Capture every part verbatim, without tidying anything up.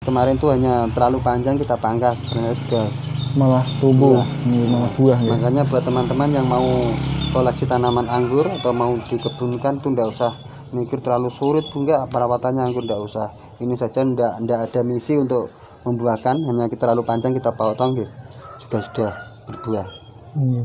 kemarin tuh hanya terlalu panjang kita pangkas, ternyata juga malah tumbuh, iya. malah buah ya. Makanya buat teman-teman yang mau koleksi tanaman anggur atau mau dikebunkan tuh ndak usah mikir terlalu sulit Bu, enggak, perawatannya anggur ndak usah. Ini saja ndak ndak ada misi untuk membuahkan, hanya kita terlalu panjang kita potong gitu, juga sudah berbuah. Iya.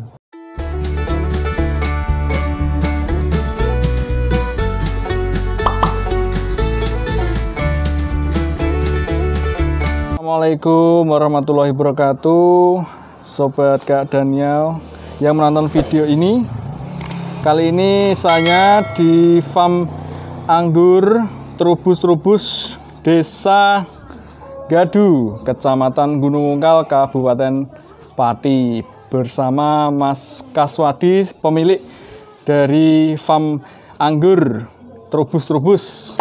Assalamualaikum warahmatullahi wabarakatuh, Sobat Kak Daniel yang menonton video ini. Kali ini saya di farm anggur Trubus-Trubus Desa Gadu, Kecamatan Gunung Ungkal, Kabupaten Pati, bersama Mas Kaswadi, pemilik dari farm anggur Trubus-Trubus.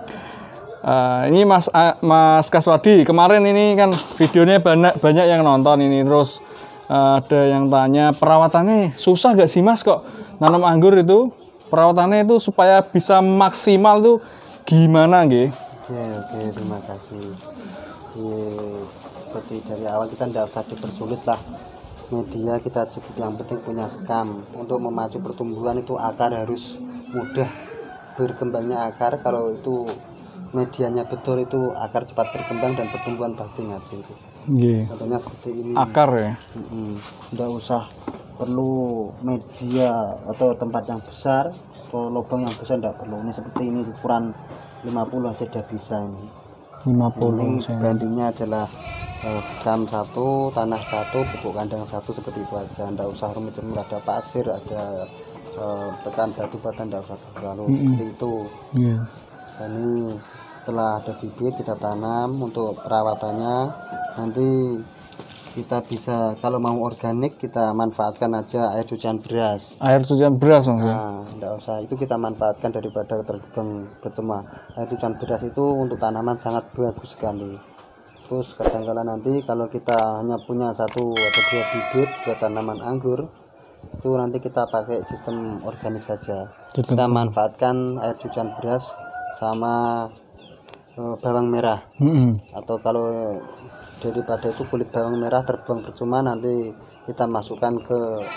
Uh, ini Mas uh, Mas Kaswadi, kemarin ini kan videonya banyak banyak yang nonton ini, terus uh, ada yang tanya perawatannya susah gak sih Mas, kok nanam anggur itu perawatannya itu supaya bisa maksimal tuh gimana nggih? Oke oke terima kasih. Ye, seperti dari awal kita tidak usah dipersulit lah. Media kita cukup, yang penting punya sekam. Untuk memacu pertumbuhan itu akar harus mudah berkembangnya akar. Kalau itu medianya betul itu akar cepat berkembang dan pertumbuhan pasti ngaji. Yeah. Contohnya seperti ini. Akar ya. Tidak usah perlu media atau tempat yang besar atau lubang yang besar, tidak perlu. Ini seperti ini ukuran lima puluh aja sudah bisa ini. lima puluh. Ini bandingnya adalah uh, sekam satu, tanah satu, pupuk kandang satu, seperti itu aja. Tidak usah rumit-rumit, ada pasir, ada uh, tekan batu bata, tidak usah terlalu mm -hmm. seperti itu. Yeah. Ini setelah ada bibit kita tanam. Untuk perawatannya nanti kita bisa, kalau mau organik kita manfaatkan aja air cucian beras. Air cucian beras maksudnya? Nah, enggak usah, itu kita manfaatkan daripada terbuang percuma. Air cucian beras itu untuk tanaman sangat bagus sekali. Terus kadang-kala nanti kalau kita hanya punya satu atau dua bibit buat tanaman anggur, itu nanti kita pakai sistem organik saja. Gitu. Kita manfaatkan air cucian beras sama uh, bawang merah. Mm-hmm. Atau kalau daripada itu kulit bawang merah terbuang percuma, nanti kita masukkan ke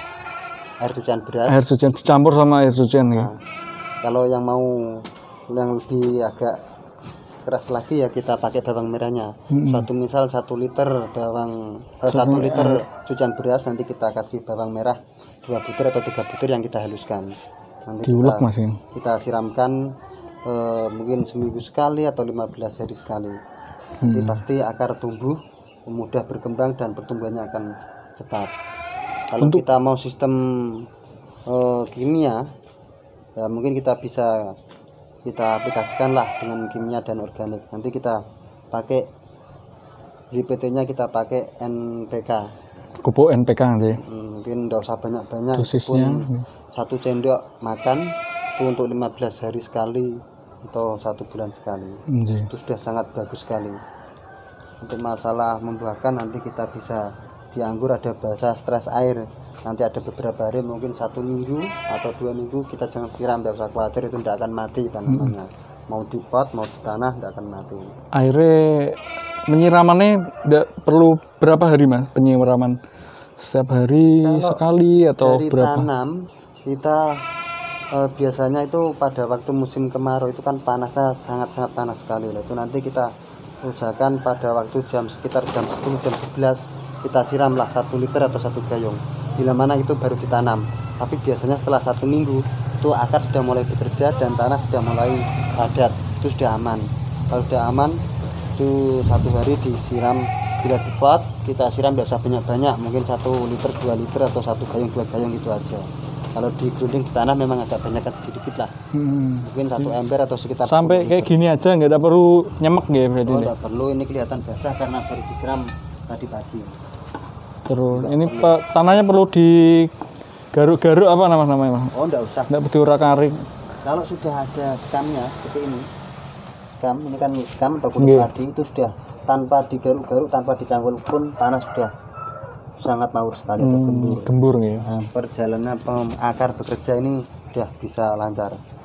air cucian beras. Air cucian dicampur sama air cucian ya. Nah, kalau yang mau yang lebih agak keras lagi ya kita pakai bawang merahnya. Mm-hmm. Satu misal satu liter bawang eh, satu liter cucian beras, nanti kita kasih bawang merah dua butir atau tiga butir yang kita haluskan. Nanti diulek kita, Mas ya. Kita siramkan eh, mungkin seminggu sekali atau lima belas hari sekali. Nanti hmm. pasti akar tumbuh mudah berkembang dan pertumbuhannya akan cepat. Kalau Untuk... kita mau sistem uh, kimia, ya mungkin kita bisa kita aplikasikan lah dengan kimia dan organik. Nanti kita pakai G P T-nya, kita pakai N P K. Pupuk N P K nanti. Hmm, mungkin tidak usah banyak-banyak. Dosisnya satu sendok makan itu untuk lima belas hari sekali atau satu bulan sekali. Hmm. Itu sudah sangat bagus sekali. Untuk masalah membuahkan, nanti kita bisa di anggur ada bahasa stres air. Nanti ada beberapa hari, mungkin satu minggu atau dua minggu kita jangan siram, tidak usah khawatir, itu tidak akan mati tanamannya. Hmm. Mau di pot mau di tanah tidak akan mati. Airnya menyiramannya tidak perlu berapa hari Mas? Penyiraman setiap hari kalau sekali atau dari berapa? Tanam kita eh, biasanya itu pada waktu musim kemarau itu kan panasnya sangat-sangat panas sekali. Itu nanti kita usahakan pada waktu jam sekitar jam sepuluh jam sebelas kita siramlah satu liter atau satu gayung. Bila mana itu baru ditanam. Tapi biasanya setelah satu minggu itu akar sudah mulai bekerja dan tanah sudah mulai padat, itu sudah aman. Kalau sudah aman itu satu hari disiram. Bila di pot kita siram tidak usah banyak-banyak, mungkin satu liter dua liter atau satu gayung dua gayung itu aja. Kalau di grounding di tanah memang agak banyak kan sedikit lah. Hmm. Mungkin satu ember atau sekitar sampai kayak gini aja, nggak ada perlu nyemek ya berarti? Oh, nggak perlu, ini kelihatan basah karena baru disiram tadi pagi. Terus nggak ini pe, tanahnya perlu digaruk-garuk apa nama namanya? Oh, nggak usah. Nggak perlu urak-arik. Kalau sudah ada skamnya seperti ini, skam ini kan skam atau kulit padi, itu sudah tanpa digaruk-garuk, tanpa dicangkul pun tanah sudah sangat maur sekali, atau hmm, gembur. Gembur ya. Nah, perjalanan akar bekerja ini sudah bisa lancar.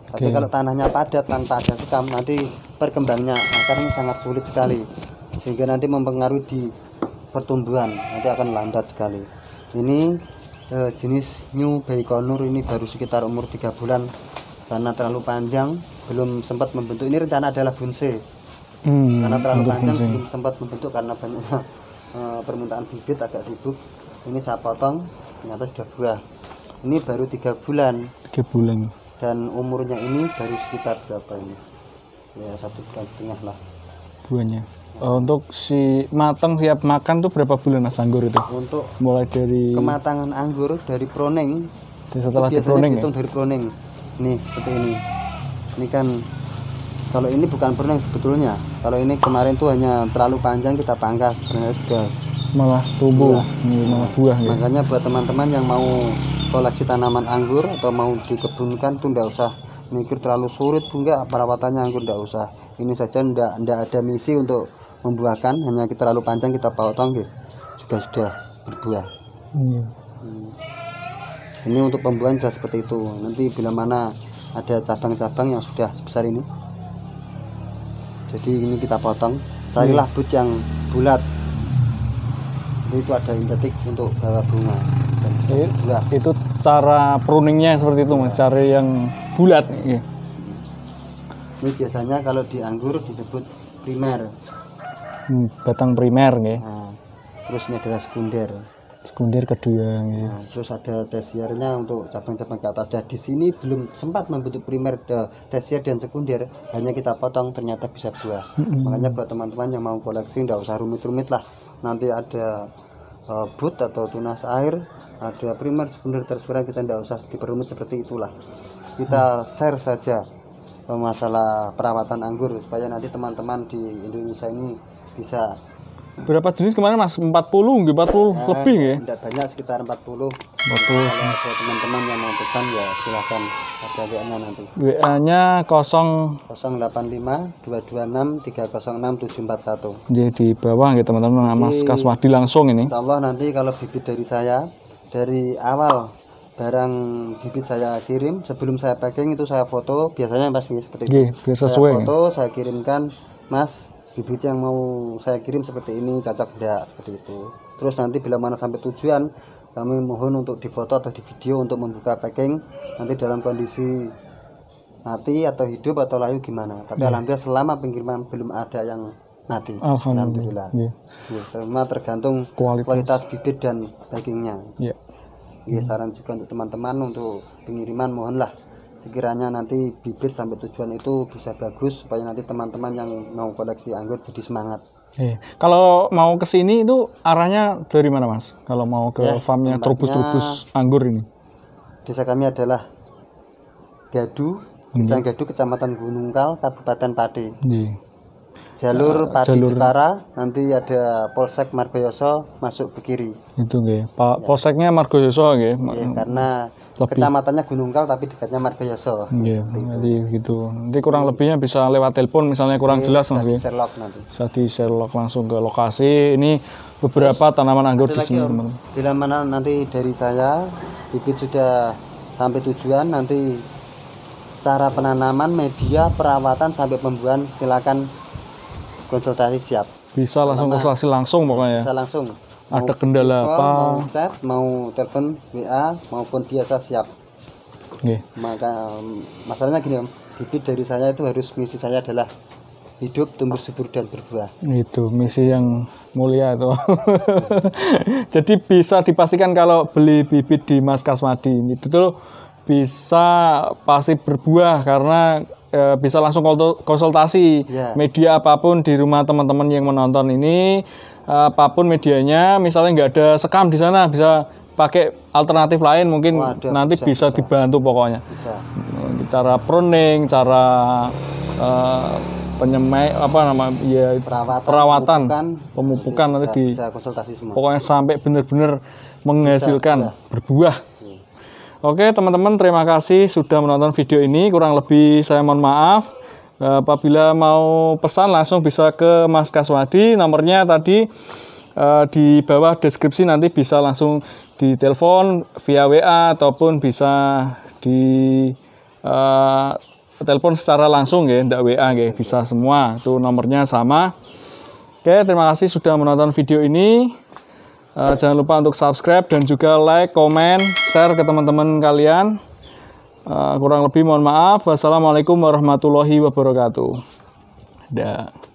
Tapi Oke. kalau tanahnya padat tanpa ada sekam, nanti perkembangnya akarnya sangat sulit sekali, sehingga nanti mempengaruhi di pertumbuhan, nanti akan lambat sekali. Ini eh, jenis New Baikonur, ini baru sekitar umur tiga bulan karena terlalu panjang, belum sempat membentuk. Ini rencana adalah bonsai, Hmm, karena terlalu untuk panjang bonsai. belum sempat membentuk karena banyaknya eh, permintaan bibit, agak sibuk. Ini saya potong, ternyata sudah buah. Ini baru tiga bulan Tiga bulan. dan umurnya ini baru sekitar berapa ini? Ya satu bulan setengah lah. Buahnya. Eh, untuk si matang siap makan tuh berapa bulan Mas anggur itu? Untuk Mulai dari kematangan anggur dari proning, setelah itu biasanya diproning ya? dihitung dari proning. Nih seperti ini. Ini kan kalau ini bukan proning sebetulnya. Kalau ini kemarin tuh hanya terlalu panjang kita pangkas, ternyata sudah. Malah tumbuh, Iya. ini malah buah ya. Makanya buat teman-teman yang mau koleksi tanaman anggur atau mau dikebunkan tuh ndak usah mikir terlalu sulit bu, enggak, perawatannya anggur ndak usah. Ini saja ndak ndak ada misi untuk membuahkan, hanya kita terlalu panjang kita potong gitu, juga sudah berbuah. Iya. Hmm. Ini untuk pembuahan sudah seperti itu. Nanti bila mana ada cabang-cabang yang sudah sebesar ini, jadi ini kita potong. Carilah bud yang bulat. Itu ada indetik untuk bawa bunga dan bisa Iya. berbuah. Itu cara pruningnya seperti itu Mas, cara yang bulat. Iya. Ini biasanya kalau di anggur disebut primer. Hmm, batang primer nggih. Nah, terus ini adalah sekunder. Sekunder kedua nggih. Nah, terus ada tesiernya untuk cabang-cabang ke atas. Dan di sini belum sempat membentuk primer, de- tesier dan sekunder, hanya kita potong ternyata bisa buah. Mm-mm. Makanya buat teman-teman yang mau koleksi nggak usah rumit-rumit lah. Nanti ada uh, bud atau tunas air, ada primer, sekunder, terserah, kita nggak usah diperumit seperti itulah. Kita share saja uh, masalah perawatan anggur supaya nanti teman-teman di Indonesia ini bisa. Berapa jenis kemarin Mas? empat puluh nggih, empat puluh lebih nggih. Tidak banyak, sekitar empat puluh. empat puluh. Kalau ada teman-teman yang mau pesan ya silahkan, ada W A-nya nanti. W A-nya nol nol delapan lima dua dua enam tiga nol enam tujuh empat satu. jadi di bawah ya teman-teman, Mas Di- Kaswadi langsung ini. Insya Allah nanti kalau bibit dari saya, dari awal barang bibit saya kirim, sebelum saya packing itu saya foto, biasanya pasti seperti itu. Nggih, biar Saya sesuai. ya. foto, saya kirimkan, Mas, bibit yang mau saya kirim seperti ini, cocok enggak, seperti itu. Terus nanti bila mana sampai tujuan, kami mohon untuk difoto atau di video untuk membuka packing, nanti dalam kondisi mati atau hidup atau layu gimana. Tapi alhamdulillah selama pengiriman belum ada yang mati. Alhamdulillah. Nggih. Ya, semua tergantung Kualitas. kualitas bibit dan packingnya. Ya. Ya, saran juga untuk teman-teman untuk pengiriman, mohonlah sekiranya nanti bibit sampai tujuan itu bisa bagus supaya nanti teman-teman yang mau koleksi anggur jadi semangat. Eh, kalau mau ke sini itu arahnya dari mana Mas? Kalau mau ke Ya, farmnya tempatnya- Trubus-Trubus anggur ini. Desa kami adalah Gadu, Desa Gadu, Kecamatan Gunungkal, Kabupaten Pati. Nggih. Jalur Pati jalur- Jepara, nanti ada Polsek Margoyoso masuk ke kiri. Itu nggih. Pak Polseknya Margoyoso nggih. Ma- Ya, karena Lebih. kecamatannya Gunungkal tapi dekatnya Margoyoso. Nggih, jadi gitu. Nanti kurang lebihnya bisa lewat telepon misalnya kurang jelas Mas Bisa nggih. di Sherlock nanti. Bisa di Sherlock langsung ke lokasi. Ini beberapa tanaman anggur di Ada lagi, sini, Om. teman. Bila mana nanti dari saya bibit sudah sampai tujuan, nanti cara penanaman, media, perawatan sampai pembuahan silakan konsultasi siap. Bisa langsung konsultasi langsung pokoknya. Bisa langsung. Ada Mau kendala video call, apa? Mau chat, mau telepon, W A maupun biasa siap. Nggih. Maka um, masalahnya gini Om, bibit dari saya itu harus misi saya adalah hidup, tumbuh subur dan berbuah. Itu misi yang mulia itu. Jadi bisa dipastikan kalau beli bibit di Mas Kaswadi itu tuh bisa pasti berbuah karena e, bisa langsung konsul- konsultasi Ya. media apapun di rumah teman-teman yang menonton ini, apapun medianya, misalnya nggak ada sekam di sana bisa pakai alternatif lain mungkin Oh, ada, nanti bisa, bisa, bisa. dibantu pokoknya. Bisa. Cara pruning, cara eh, penyemai apa nama ya Perawatan, perawatan, pemupukan, pemupukan nanti bisa, di bisa konsultasi semua. pokoknya sampai benar-benar menghasilkan berbuah. Hmm. Oke teman-teman, terima kasih sudah menonton video ini. Kurang lebih saya mohon maaf. Eh, Apabila mau pesan langsung bisa ke Mas Kaswadi. Nomornya tadi eh, di bawah deskripsi, nanti bisa langsung ditelepon via W A ataupun bisa di eh, telepon secara langsung ya, ndak W A ya, bisa semua. Itu nomornya sama. Oke, terima kasih sudah menonton video ini. Uh, jangan lupa untuk subscribe dan juga like, komen, share ke teman-teman kalian. Uh, kurang lebih mohon maaf. Wassalamualaikum warahmatullahi wabarakatuh. Dah.